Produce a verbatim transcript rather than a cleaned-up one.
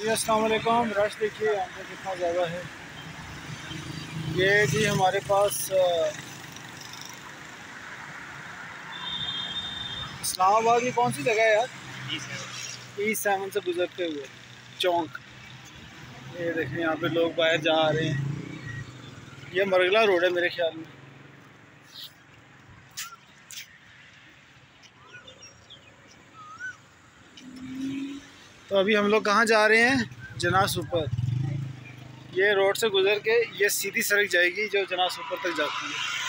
जी अस्सलाम वालेकुम। रश देखिए यहाँ पे कितना ज़्यादा है। ये जी हमारे पास इस्लामाबाद की कौन सी जगह है यार, ई सेवन से गुजरते हुए चौंक। ये देखें यहाँ पे लोग बाहर जा रहे हैं। ये मरगला रोड है मेरे ख्याल में। तो अभी हम लोग कहाँ जा रहे हैं? जना सुपर। ये रोड से गुजर के ये सीधी सड़क जाएगी जो जना सुपर तक जाती है।